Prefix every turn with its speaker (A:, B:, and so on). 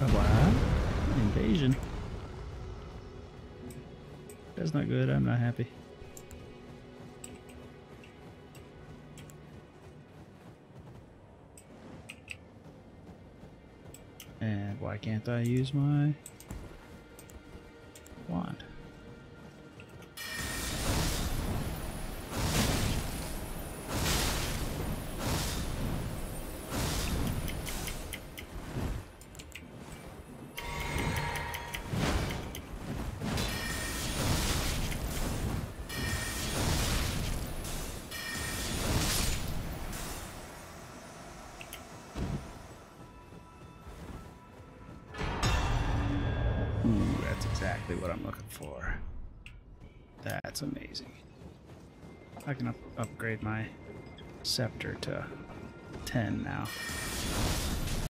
A: What? Invasion. That's not good. I'm not happy. And why can't I use my wand? Ooh, that's exactly what I'm looking for. That's amazing. I can upgrade my scepter to 10 now.